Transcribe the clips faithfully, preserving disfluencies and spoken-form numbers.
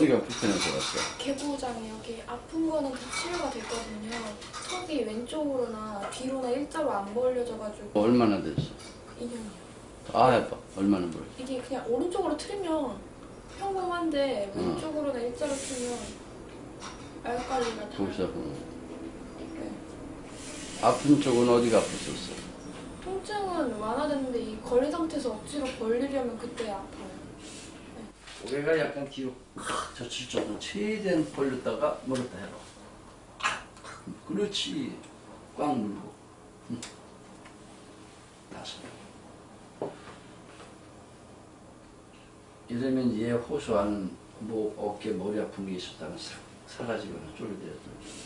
어디가 불편해서 왔어? 개구장에 여기 아픈 거는 다 치료가 됐거든요. 턱이 왼쪽으로나 뒤로나 일자로 안 벌려져가지고. 얼마나 됐어? 이 년이요. 아, 해봐. 얼마나 벌려? 이게 그냥 오른쪽으로 틀면 평범한데 어. 왼쪽으로나 일자로 틀면 알칼리가 다. 거기서 어. 네. 아픈 쪽은 어디가 아팠었어? 통증은 완화됐는데 이 걸린 상태에서 억지로 벌리려면 그때 아파요. 고개가 약간 뒤로 젖힐 정도 최대한 벌렸다가 물었다 해봐. 그렇지. 꽉 물고. 응. 다섯. 이러면 얘 호소하는 뭐 어깨 머리 아픈 게 있었다면 싹 사라지거나 쫄려들었다.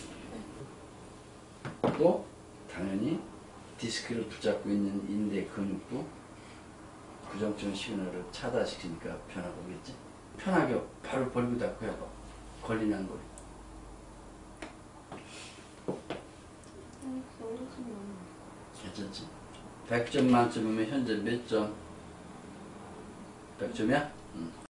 또 당연히 디스크를 붙잡고 있는 인대 근육도 부정적 시그널을 차단시키니까 변화가 오겠지. 편하게 발을 벌리고 닫고 해봐. 걸리는 거리. 음, 괜찮지? 백 점 만점이면 현재 몇 점? 백 점이야? 응.